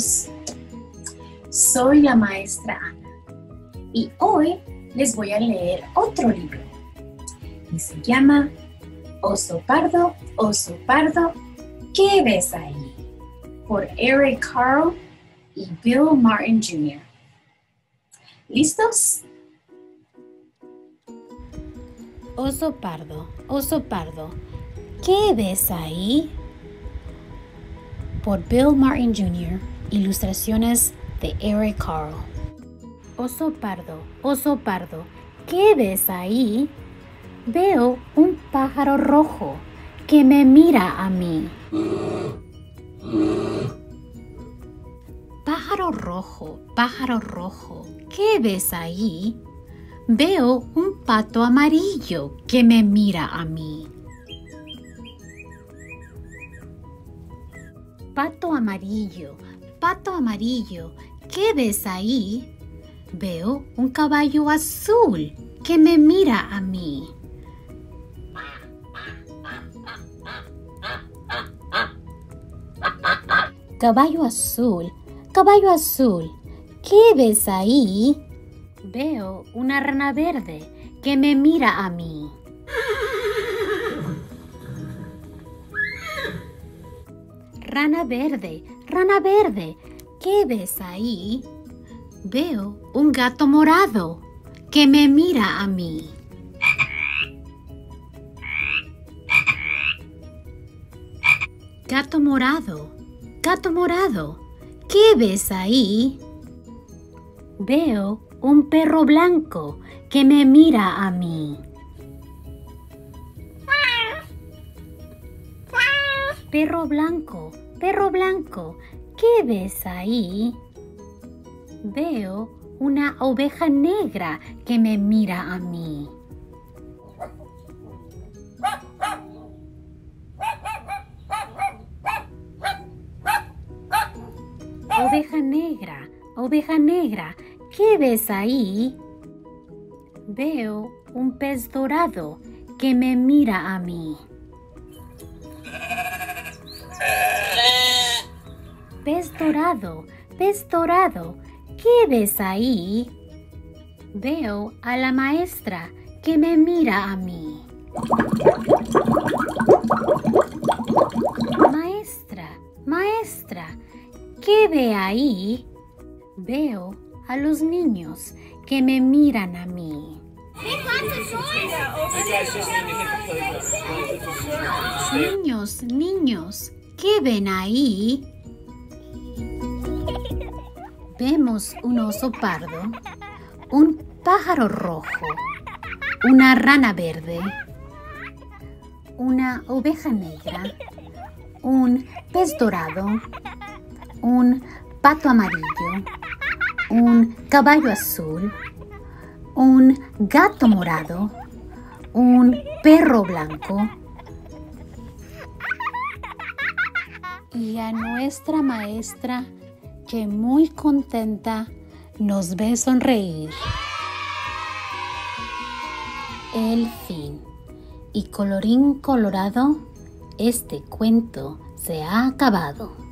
niños, soy la maestra Ana y hoy les voy a leer otro libro y se llama Oso Pardo, ¿qué ves ahí? Por Eric Carle y Bill Martin Jr. ¿Listos? Oso pardo, ¿qué ves ahí? Por Bill Martin Jr., ilustraciones de Eric Carle. Oso pardo, ¿qué ves ahí? Veo un pájaro rojo que me mira a mí. Pájaro rojo, ¿qué ves ahí? Veo un pato amarillo que me mira a mí. Pato amarillo, ¿qué ves ahí? Veo un caballo azul que me mira a mí. Caballo azul, ¿qué ves ahí? Veo una rana verde que me mira a mí. Rana verde, ¿qué ves ahí? Veo un gato morado que me mira a mí. Gato morado, ¿qué ves ahí? Veo un perro blanco que me mira a mí. Perro blanco, ¿qué ves ahí? Veo una oveja negra que me mira a mí. Oveja negra, ¿qué ves ahí? Veo un pez dorado que me mira a mí. Pez dorado, ¿qué ves ahí? Veo a la maestra que me mira a mí. Maestra, ¿qué ve ahí? Veo a los niños que me miran a mí. Niños, ¿qué ven ahí? Vemos un oso pardo, un pájaro rojo, una rana verde, una oveja negra, un pez dorado, un pato amarillo, un caballo azul, un gato morado, un perro blanco y a nuestra maestra que muy contenta nos ve sonreír. El fin. Y colorín colorado, este cuento se ha acabado.